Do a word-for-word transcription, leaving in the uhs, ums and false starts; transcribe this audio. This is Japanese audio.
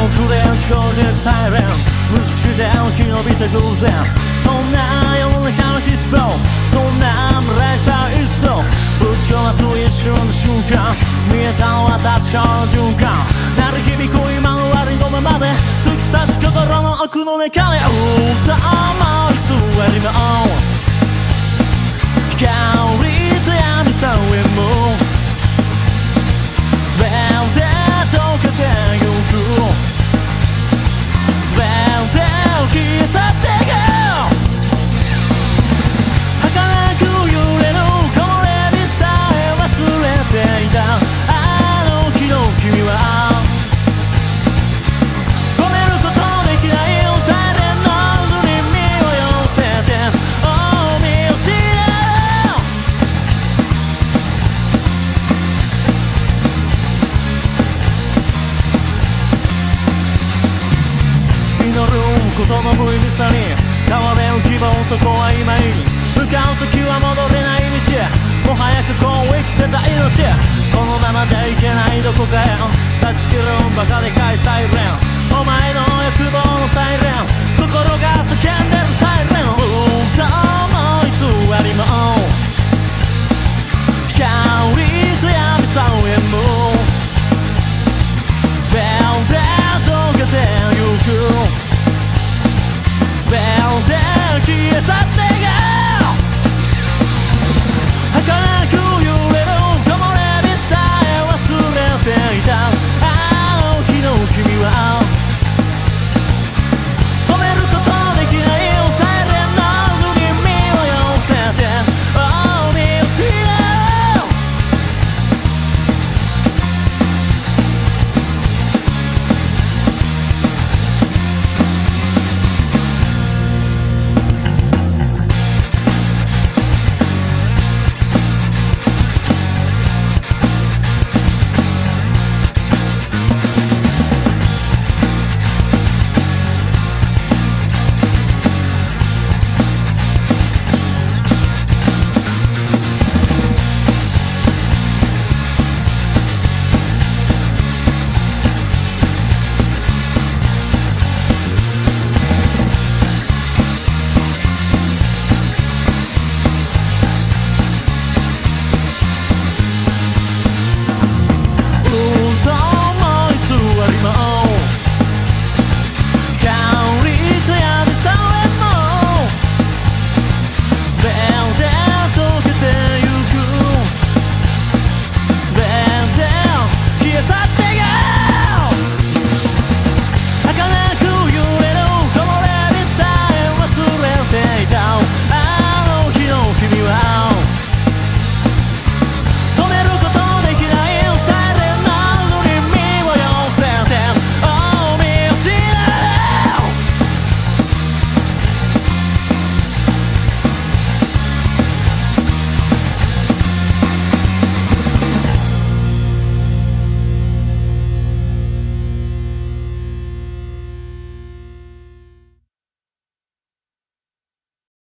奥で聞こえてるサイレン無視して生き延びた偶然そんな世の中の失望そんな未来さ一層ぶち壊す一瞬の瞬間見えたのは確かの循環鳴り響く今のありのままで突き刺す心の奥の中でうさま偽りの光と闇さえも全て溶けてゆく全てを消え去っていく儚く揺れる木漏れ日さえ忘れていたあの日の君は止めることのできないサイレンの渦に身を寄せてOh見失う祈ることの無意味さに川辺の希望そこは今に向かう先は戻れない道もはや過去を生きてた命このままじゃいけないどこかへ断ち切るバカでかい